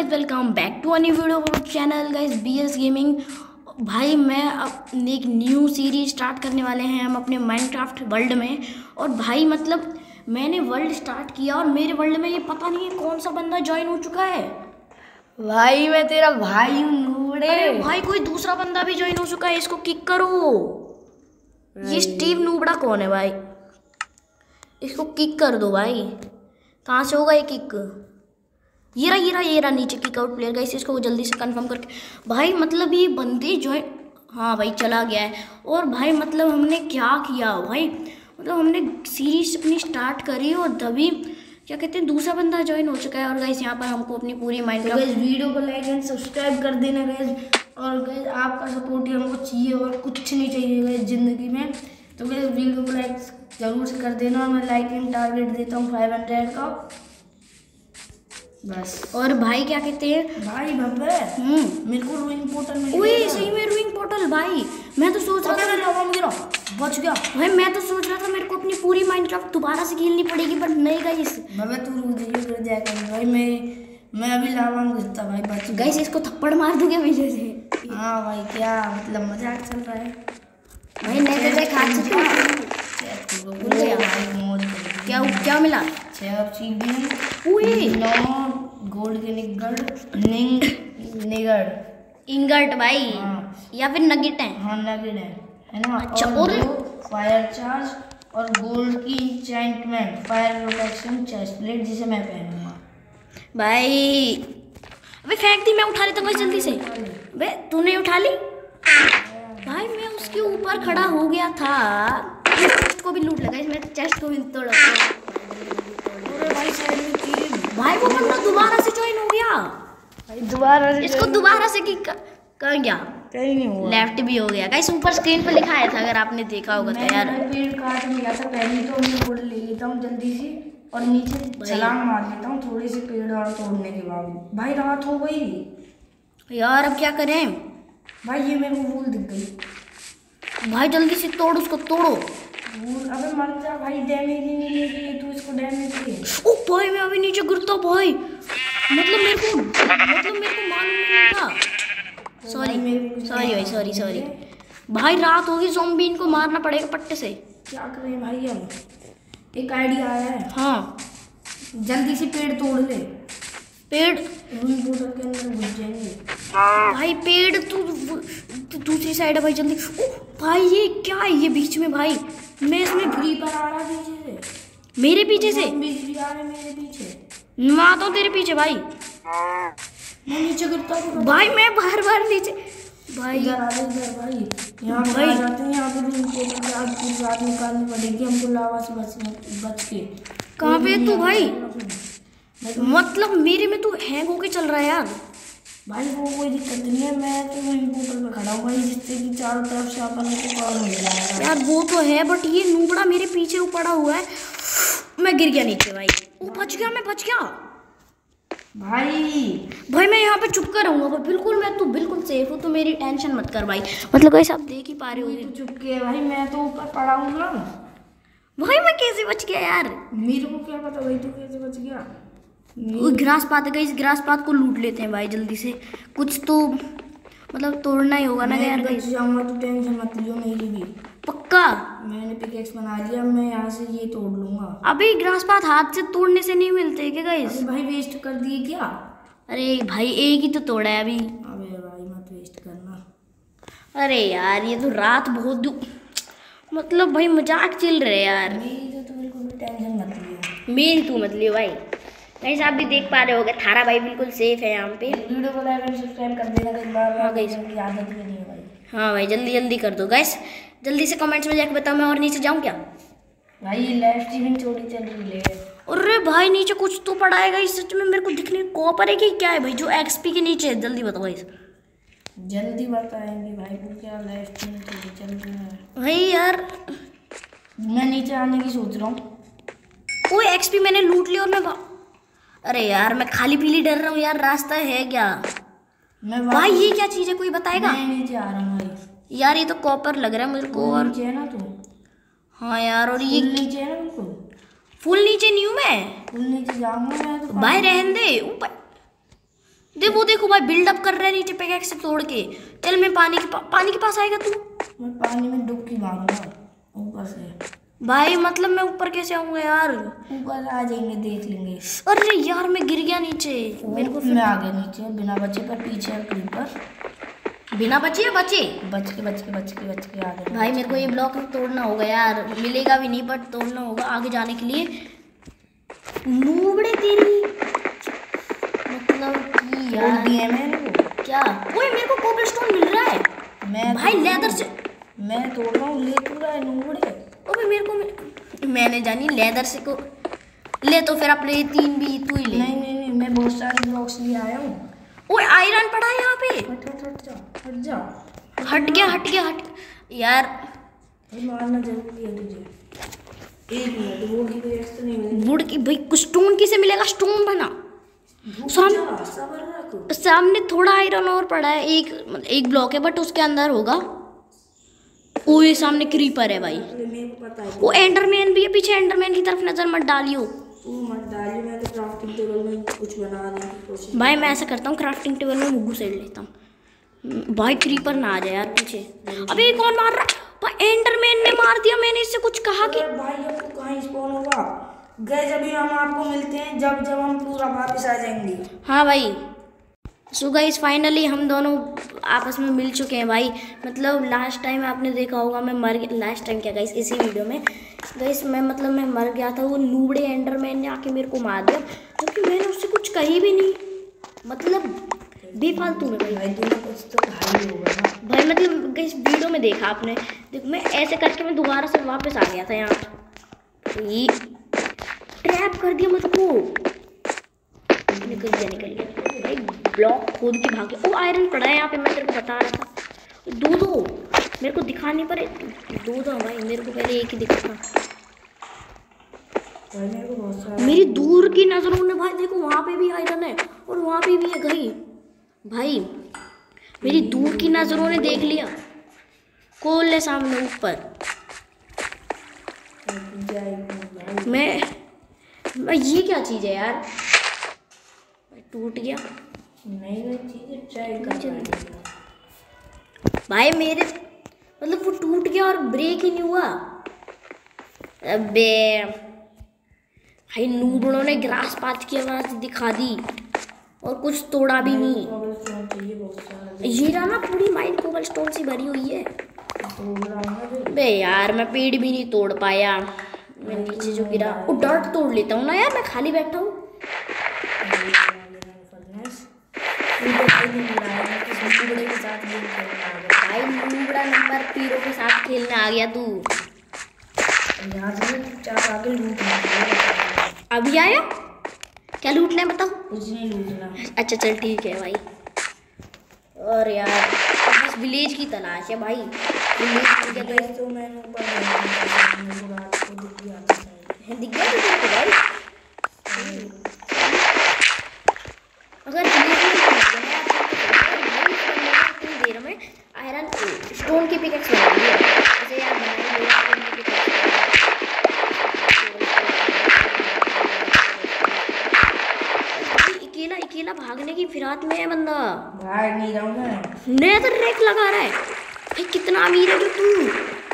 Guys, welcome back to a new video of channel guys BS gaming. भाई मैं अब एक न्यू सीरीज स्टार्ट करने वाले हैं हम अपने माइनक्राफ्ट वर्ल्ड में। और भाई मतलब मैंने वर्ल्ड स्टार्ट किया और मेरे वर्ल्ड में ये पता नहीं है कौन सा बंदा ज्वाइन हो चुका है। भाई मैं तेरा भाई हूँ नूबड़े। अरे भाई कोई दूसरा बंदा भी ज्वाइन हो चुका है, इसको किक करो। ये स्टीव नूबड़ा कौन है भाई? इसको किक कर दो भाई। कहाँ से होगा ये किक? ये रहा नीचे किक आउट प्लेयर का। इसको जल्दी से कंफर्म करके भाई मतलब ये बंदे ज्वाइन, हाँ भाई चला गया है। और भाई मतलब हमने क्या किया भाई, मतलब हमने सीरीज अपनी स्टार्ट करी और तभी क्या कहते हैं दूसरा बंदा ज्वाइन हो चुका है। और गाइस यहाँ पर हमको अपनी पूरी माइनक्राफ्ट गाइस वीडियो को लाइक एंड सब्सक्राइब कर देना गाइस। और गाइस आपका सपोर्ट ही हमको चाहिए और कुछ नहीं चाहिए गाइस ज़िंदगी में। तो गाइस वीडियो को लाइक जरूर से कर देना। मैं लाइक एंड टारगेट देता हूँ 500 का बस। और भाई क्या कहते हैं भाई मेरे को रूइंग पोर्टल में सही में रूइंग पोर्टल भाई। मैं तो सोच रहा था बच गया भाई, मैं तो सोच रहा था मेरे को अपनी पूरी माइनक्राफ्ट दोबारा से खेलनी पड़ेगी, बट नहीं गाइस। तू रुक जाएगा भाई। मैं अभी लावा में घुसता भाई। बच गाइस इसको थप्पड़ मार दूंगे पीछे से। हाँ भाई क्या मतलब मजाक चल रहा है भाई नहीं तो खा चुका। क्या मिला? 6 ऑब्सीडियन, 9 गोल्ड के इंगट भाई। हाँ। या फिर नगेट है। हाँ नगेट है ना। अच्छा, और फायर चार्ज और गोल्ड की enchantment fire protection chest plate जिसे मैं पहनूंगा भाई। अबे फेंक दी, मैं उठा लेता हूँ जल्दी से। बे तूने उठा ली भाई? मैं उसके ऊपर खड़ा हो गया था। चेस्ट को भी लूट लगा, इसमें चेस्ट को भी तोड़ा। भाई वो बंदा दोबारा से ज्वाइन हो गया भाई। दोबारा इसको दोबारा से किक कर गया। कहीं नहीं हुआ। लेफ्ट भी हो गया गाइस। ऊपर स्क्रीन पे लिखा आया था अगर आपने देखा होगा तो यार। पेड़ काट लिया था पहले, तो मैं गोल्ड ले लेता हूँ जल्दी से और नीचे छलांग मार लेता हूँ थोड़े से पेड़ और तोड़ने के बाद। भाई रात हो गई यार, अब क्या करें भाई? ये मेरे को वूल दिख गई भाई। जल्दी से तोड़, उसको तोड़ो। अबे मर जा भाई, डैमेज ही नहीं देगी तू इसको। डैमेज दे। ओ भाई मैं अभी नीचे गिरता भाई। मतलब मेरे को मालूम नहीं था। सॉरी भाई। रात होगी, ज़ॉम्बी इनको मारना पड़ेगा पट्टे से। क्या करें भाई? हम एक आइडिया आया है। हाँ जल्दी से पेड़ तोड़ ले। पेड़ रूम पोर्टल के अंदर घुस जाएंगे भाई। पेड़ तू दूसरी साइड है भाई, जल्दी। ओ भाई ये क्या है ये बीच में भाई? मैं इसमें क्रीपर आ रहा है पीछे से। मेरे पीछे से बिजली आ रहा है मेरे पीछे। मैं आता हूँ तेरे पीछे भाई। मैं नीचे गिरता हूँ भाई। मैं बार नीचे भाई। इधर भाई। यहाँ पे आ जाते हैं। यहाँ पे रूम पोर्टल से आज पूरी रात निकालनी पड़ेगी हमको लावा से बच के। कहाँ पे तू भाई? मतलब मेरे में तू हैंग होके चल रहा है यार भाई। वो कोई दिक्कत नहीं है, मैं तो वहीं पोर्टल पे खड़ा हूँ भाई, जिससे कि चारों तरफ से अपन को कवर हो जाएगा यार। वो तो है बट ये नूबड़ा मेरे पीछे पड़ा हुआ है। मैं गिर गया नीचे भाई। वो बच गया, मैं बच गया भाई। मैं यहाँ पे चुप कर रहूँगा बिल्कुल। मैं तू बिल्कुल सेफ हूँ, तो मेरी टेंशन मत कर भाई। मतलब वैसे आप देख ही पा रहे हो। तो चुप के भाई, मैं तो ऊपर पड़ा हूँ ना भाई। मैं कैसे बच गया यार? मेरे को क्या पता भाई तू कैसे बच गया? ग्रास पात है, इस ग्रास पात को लूट लेते हैं भाई जल्दी से। कुछ तो मतलब तोड़ना ही होगा ना यार। बच जाऊंगा तो टेंशन मत लियो मेरी भी। पक्का मैंने पिकेक्स बना लिया, मैं यहाँ से ये तोड़ लूंगा। अभी ग्रास पात हाथ से तोड़ने से नहीं मिलते क्या गाइस? भाई वेस्ट कर दिए क्या? अरे भाई एक ही तो तोड़ा है अभी। अबे भाई मत वेस्ट करना। अरे यार ये तो रात बहुत मतलब भाई मजाक चल रहे यार। मेरी तो बिल्कुल भी टेंशन मत लियो। मेरी तू मत लियो भाई। गाइस आप भी देख पा रहे होगे थारा भाई बिल्कुल सेफ है यहाँ पे। वीडियो को लाइक एंड सब्सक्राइब कर देना एक बार। हाँ गाइस, आदत भी नहीं है भाई। हाँ भाई जल्दी कर दो गाइस। जल्दी से कमेंट्स में जाके बताओ मैं और नीचे जाऊँ क्या? भाई ये लाइव स्ट्रीमिंग छोटी चल रही है। अरे भाई नीचे कुछ तो पड़ा है गाइस। सच में मेरे को दिखने कॉपर है कि क्या है भाई जो एक्सपी के नीचे है? जल्दी बताओ गाइस। जल्दी बताएंगे भाई। वो क्या लाइव स्ट्रीमिंग छोटी चल रही है भाई यार? मैं नीचे आने की सोच रहा हूँ। वो एक्सपी मैंने लूट लिया और मैं अरे यार मैं खाली पीली डर रहा हूँ यार। रास्ता है क्या भाई? ये क्या चीज़ है, कोई बताएगा? मैं नीचे आ रहा हूँ भाई। यार ये तो कॉपर लग रहा है मेरे को। और नीचे है ना तू? हाँ यार। और ये नीचे है ना बिल्कुल? फुल नीचे नहीं हूँ मैं। फुल नीचे जाऊंगा मैं तो भाई रहने दे ऊपर। वो देखो भाई बिल्डअप कर रहा है नीचे पिकैक्स से तोड़ के। चल मैं पानी के पास आएगा तू? मैं पानी में डुबकी मारूंगा ऊपर से। भाई मतलब मैं ऊपर कैसे आऊंगा यार? ऊपर आ जाएंगे, देख लेंगे। अरे यार मैं गिर गया नीचे। मेरे को मैं आ गया नीचे बिना बचे, पर पीछे क्रीपर। बिना बचे या बचे? बच के आ गए। भाई मेरे को ये ब्लॉक तोड़ना होगा यार, मिलेगा भी नहीं बट तोड़ना होगा आगे जाने के लिए। नूबड़े तेरी मतलब कि यार दिए मैंने क्या? ओए मेरे को कोबलस्टोन मिल रहा है। मैं भाई लेदर से मैं तोड़ रहा हूँ, ले तू रहा है नूबड़े। ओए मेरे को मैंने जानी लेदर से को ले, तो फिर अपने 3 भी तू ही ले। नहीं मैं बहुत सारे ब्लॉक्स लिए आया हूँ। ओए आयरन पड़ा है यहाँ पे। हट जा। हट गया यार। मारना जरूरी है तुझे। 1 मिनट, वुड की तो नहीं मिलेगी। वुड की भाई कुछ स्टोन किसे मिलेगा? स्टोन बना। सामने थोड़ा आयरन और पड़ा है, एक ब्लॉक है बट उसके अंदर होगा। ओए सामने क्रीपर है भाई। मेरे को पता है। वो एंडरमैन भी है पीछे, एंडरमैन की तरफ नजर मत डालियो। मैं तो क्राफ्टिंग टेबल में कुछ बनाने की कोशिश। भाई मैं ऐसा करता हूँ, क्राफ्टिंग टेबल में मुग्गू सेट लेता हूँ। भाई क्रीपर ना आ जाए यार पीछे। अबे कौन मार रहा? भाई एंडरमैन ने मार दिया। मैंने इससे कुछ कहा कि भाई अब तो कहाँ स्पॉन होगा? गाइस अभी हम आपको मिलते हैं जब हम पूरा वापस आ जाएंगे। हाँ भाई। सो गाइस फाइनली हम दोनों आपस में मिल चुके हैं भाई। मतलब लास्ट टाइम आपने देखा होगा मैं मर गया। लास्ट टाइम क्या गाइस, इसी वीडियो में गाइस मैं मर गया था। वो नूबड़े एंडरमैन ने आके मेरे को मार दिया क्योंकि मैंने उससे कुछ कही भी नहीं। मतलब बेफालतू में भाई कुछ तो भाई होगा ना भाई। मतलब गाइस वीडियो में देखा आपने, देखो मैं ऐसे करके मैं दोबारा से वापस आ गया था यहाँ। ये ट्रैप कर दिया मुझको। निकल गया भाई। ब्लॉक खोद के भागे। ओ आयरन पड़ा है यहाँ पे, मैं तेरे को बता रहा था। दो मेरे को दिखाने पर दो भाई। मेरे को पहले एक ही दिखा था। मेरी दूर की नजरों ने भाई देखो वहाँ पे भी आयरन है और वहाँ पे भी है भाई। मेरी दूर की नजरों ने देख लिया। कोल है सामने ऊपर। मैं ये क्या चीज़ है यार? टूट गया। नहीं चीज़ें ट्राई कर भाई मेरे मतलब वो टूट गया और ब्रेक ही नहीं हुआ। अबे भाई नूबड़ों ने ग्रास पात की आवाज दिखा दी और कुछ तोड़ा भी नहीं। ये रहा ना पूरी माइन कोबलस्टोन से भरी हुई है। बे यार मैं पेड़ भी नहीं तोड़ पाया। मैं नीचे जो गिरा वो डर्ट तोड़ लेता हूँ ना यार, मैं खाली बैठा हूँ। भाई नूबड़ा नंबर पीरो के साथ खेलने आ गया तू। अभी आया? क्या लूटना है बताओ? कुछ नहीं लूटना। अच्छा चल ठीक है भाई। और यार बस विलेज की तलाश है भाई। विलेज तो मैंने दिख गया तुझे भाई। अगर देर में आयरन स्टोन की पिकैक्स बना दी है ऐसे यार अकेला भागने की फिराक में है बंदा। भाग नहीं रहा हूँ मैं। नेदर रेक लगा रहा है भाई। कितना अमीर है तू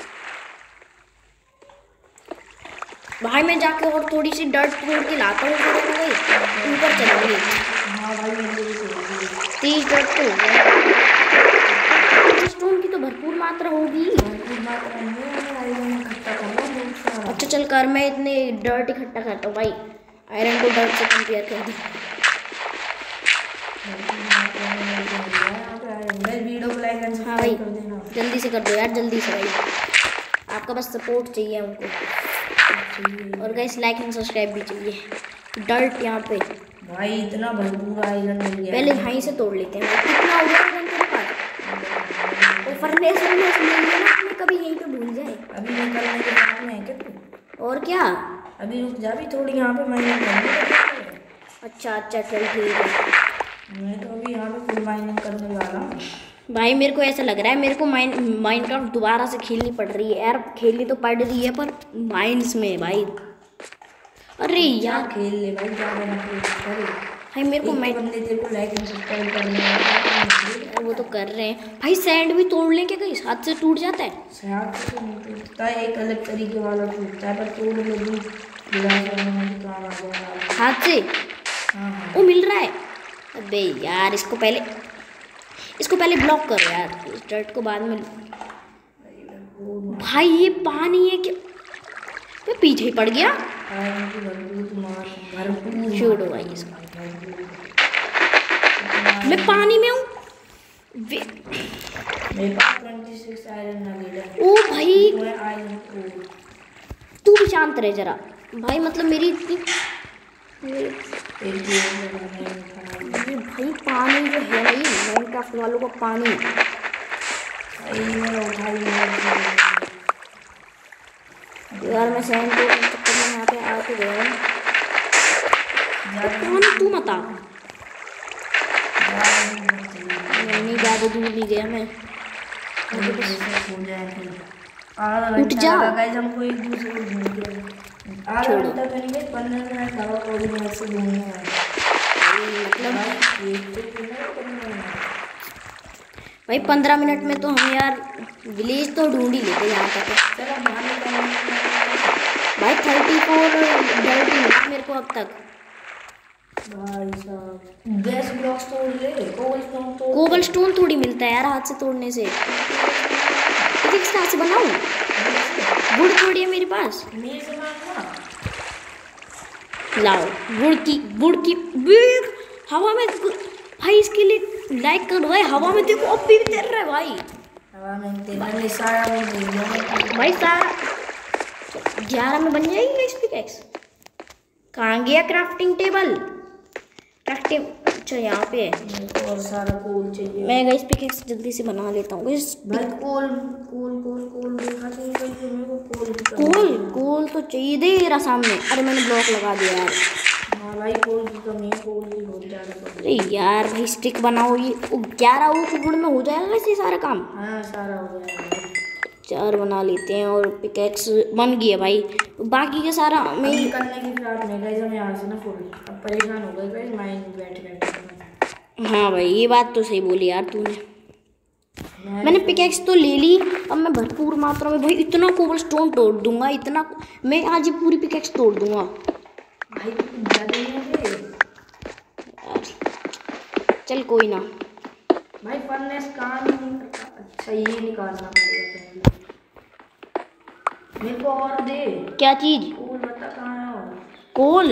भाई। मैं जाके और थोड़ी सी डर्ट तोड़ के लाता हूँ ऊपर चलेंगे। 30 डर्ट तो हो गया। स्टोन की तो भरपूर मात्रा होगी। अच्छा चल कर, मैं इतने डर्ट इकट्ठा करता हूँ भाई। आयरन को डर्ट से कंपेयर कर दी। हाँ भाई जल्दी से कर दो यार, जल्दी से भाई। आपका बस सपोर्ट चाहिए हमको। और गाइस लाइक एंड सब्सक्राइब भी चाहिए। डर्ट यहाँ पे भाई इतना भरपूर आयरन मिल गया। पहले यहीं से तोड़ लेते हैं। कितना हो गया आयरन तेरे पास? और फर्नेस ले लिया ना आपने, कभी यहीं पे भूल जाए। अभी निकलने के बाद में है क्या तू? और क्या? अभी रुक जा भी थोड़ी यहाँ पे माइनिंग करनी। अच्छा चल ठीक है। मैं तो अभी यहाँ पे फुल माइनिंग करने वाला हूँ भाई। मेरे को ऐसा लग रहा है मेरे को माइनक्राफ्ट दोबारा से खेलनी पड़ रही है यार। खेलनी तो पड़ रही है पर माइंस में भाई। अरे यार खेल ले भाई, ज़्यादा ना खेल। भाई मेरे को मैं बंदे तेरे को लाइक एंड सब्सक्राइब करने हैं। वो तो कर रहे हैं भाई। सैंड भी तोड़ लें क्या, कहीं हाथ से टूट जाता है? हाथ से तो नहीं टूटता है, एक अलग तरीके वाला टूटता है, पर तोड़ ले भी गिलास बनाने में काम आ जाएगा हाथ से। हाँ वो मिल रहा है। अबे यार इसको पहले ब्लॉक करो यार, इस डर्ट को बाद में। भाई ये पानी है क्या? मैं पीछे ही पड़ गया। छोड़ो भाई इसको, मैं पानी में हूँ। मेरे पास 26 आयरन नगेट है। ओ भाई आयरन तू भी शांत रहे जरा भाई, मतलब मेरी इतनी भाई पानी जो है नहीं, माइनक्राफ्ट वालों का पानी। यार मैं सैंड को चक्कर में यहाँ पे आ तो गया हूँ। पानी तू मत आ, नहीं ज़्यादा दूर नहीं गया मैं। उठ जा। हमको एक दूसरे को ढूंढ के आधा घंटा तो नहीं, 15 मिनट लगा कोई मिनट से ढूंढने में। भाई 15 मिनट में तो हम यार विलेज तो ढूंढ ही लेते यहाँ तक। भाई 34 डर्ट ही मिला मेरे को अब तक। भाई साहब गैस ब्लॉक्स तोड़ ले, कोबल स्टोन थोड़ी मिलता है यार हाथ से तोड़ने से। किस तरह से बनाऊं? गुड़ थोड़ी है मेरे पास। लाओ गुड़ की बिग हवा में भाई, इसके लिए लाइक करो भाई। हवा में देखो अब भी तैर रहा है भाई। हवा में तैरने सारा भाई सारा 11 में बन जाएगी इस पिकैक्स। कहाँ गया क्राफ्टिंग टेबल? क्राफ्टिंग अच्छा यहाँ पे है। और सारा कोल चाहिए। मैं गाइस पिकैक्स जल्दी से बना लेता हूँ। भाई कोल देखा तो मेरे को कोल तो चाहिए दे रहा सामने। अरे मैंने ब्लॉक लगा दिया यार। हाँ भाई कोल की कमी है, कोल की बहुत ज़्यादा। अरे यार भाई स्टिक बनाओ। ये 11 गुड़ में हो जाएगा वैसे सारा काम। हाँ सारा हो जाएगा। 4 बना लेते हैं और पिकैक्स बन गई है भाई। बाकी का सारा मैं निकलने की फिराक में गाइस हम यहाँ से ना फुल अब परेशान हो गए गाइस माइन बैठ। हाँ भाई ये बात तो सही बोली यार तूने। मैंने पिकैक्स तो ले ली, अब मैं भरपूर मात्रा में भाई इतना कोबल स्टोन तोड़ दूंगा, इतना मैं आज ही पूरी पिकैक्स तोड़ दूंगा भाई। ज़्यादा नहीं है चल कोई ना भाई, फर्नेस कहाँ नहीं। अच्छा ये निकालना पड़ेगा मेरे को। और दे क्या चीज? कोल बता कहाँ है? और कोल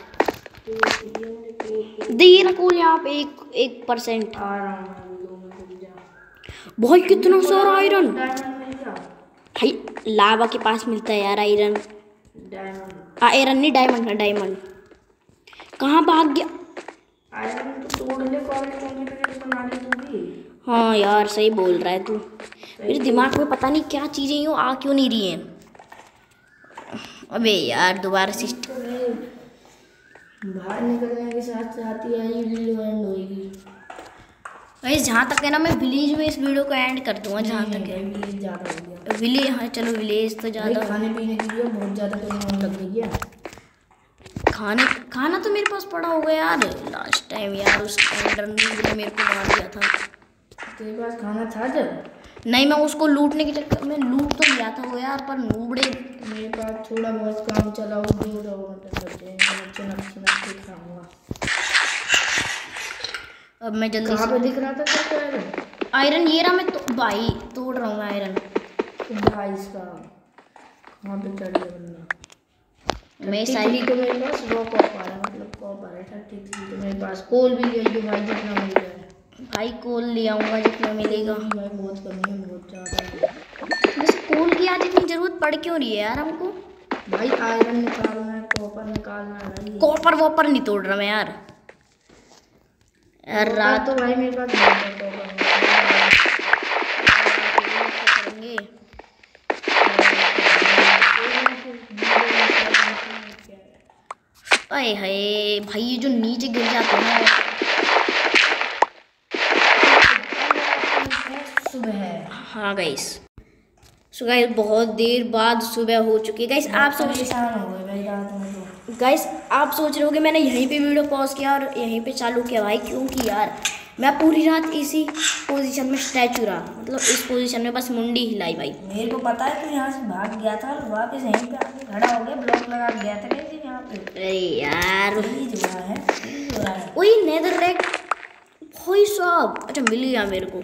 दे ना, कोल यहाँ पे 1% आ रहा हूँ। भाई कितना सारा आयरन। डायमंड मिल गया भाई लावा के पास मिलता है यार आयरन। डायमंड आयरन नहीं डायमंड है। डायमंड कहाँ भाग गया? आयरन तो तोड़ ले, कॉलेज बना ले तू भी। हाँ यार सही बोल रहा है तू। मेरे दिमाग में पता नहीं क्या चीज़ें यूँ आ क्यों नहीं रही हैं। अबे यार दोबारा से बाहर निकलने के साथ साथ ही आई वीडियो एंड होगी। भाई जहाँ तक है ना मैं विलेज में इस वीडियो को एंड कर दूंगा। जहाँ तक है विलेज ज़्यादा हो गया। विलेज, हाँ चलो विलेज तो ज़्यादा। खाने पीने के लिए बहुत ज़्यादा कहीं लग गई है। खाना तो मेरे पास पड़ा होगा यार। लास्ट टाइम यार उस एंडरमैन ने मेरे को मार दिया था। तेरे पास खाना था जब? नहीं मैं उसको लूटने के चक्कर में लूट तो लिया था वो यार, पर नूबड़े। मेरे पास थोड़ा बहुत काम चला वो दो खाऊंगा। अब मैं जल्दी कहाँ पे दिख रहा था तेरे को आयरन? ये रहा। मैं तो भाई तोड़ रहा हूँ आयरन। भाई इसका कहाँ पे चढ़ गया बंदा? मैं साइड को मेरे पास वो कॉपर है, मतलब कॉपर है 33। तो मेरे पास कोल भी ले लो भाई जितना मिल जाए। भाई कोल ले आऊँगा जितना मिलेगा। भाई बहुत कमी है, बहुत ज़्यादा। वैसे कोल की आज इतनी ज़रूरत पड़ क्यों रही है यार हमको? भाई आयरन निकालना है, कॉपर निकालना है भाई। कॉपर वॉपर नहीं तोड़ रहा मैं यार। रात तो भाई मेरे पास करेंगे। अरे हाय भाई ये जो नीचे गिर जाते हैं। सुबह है। हाँ गाइस सो गाइस बहुत देर बाद सुबह हो चुकी है गाइस। आप सब परेशान हो गए भाई रात में तो। गाइस आप सोच रहे हो कि मैंने यहीं पे वीडियो पॉज किया और यहीं पे चालू किया भाई, क्योंकि यार मैं पूरी रात इसी पोजीशन में स्टैचू रहा, मतलब इस पोजीशन में बस मुंडी हिलाई भाई। मेरे को पता है तू यहाँ से भाग गया था और वापस यहीं पे आके खड़ा हो गया, ब्लॉक लगा के गया था कैसे यहाँ पे। अरे यार प्लीज हो रहा है, प्लीज हो रहा है। वही नेदर रैक भाई साहब, अच्छा मिल गया मेरे को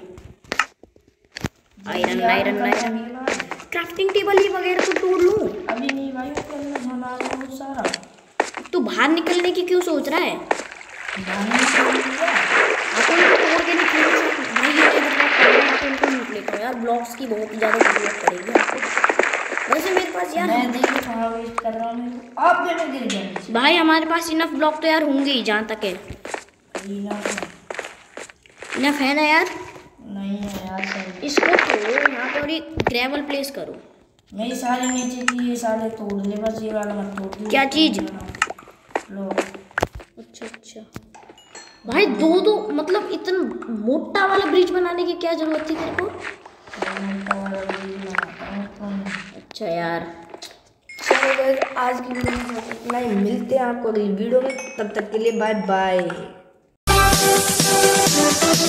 iron iron iron. Crafting table ही वगैरह तो तोड़ लूँ। अभी नहीं भाई, उसके अंदर सामान है बहुत सारा। तू बाहर निकलने की क्यों सोच रहा है? जाने से नहीं किया। अपन को तोड़ के निकलने से भाई ये इनको लूट लेता हूँ यार, ब्लॉक्स की बहुत ज़्यादा जरूरत पड़ेगी आपको। वैसे मेरे पास यार मैं देखिए कहाँ वेस्ट कर रहा हूँ मेरे को। आप दोनों गिर गए नीचे। भाई हमारे पास इनफ ब्लॉक तो यार होंगे ही, जहाँ तक है इनफ है ना यार। नहीं है यार सही। इसको तोड़ो यहाँ पर एक ग्रेवल प्लेस करो। मैं ये सारे नीचे की ये सारे तोड़ ले, बस ये वाला मत तोड़ दे। क्या चीज़? लो। अच्छा अच्छा भाई दो मतलब इतना मोटा वाला ब्रिज बनाने की क्या जरूरत थी तेरे को? अच्छा यार चलो गाइस आज की वीडियो में इतना ही, मिलते हैं आपको अगली वीडियो में, तब तक के लिए बाय बाय।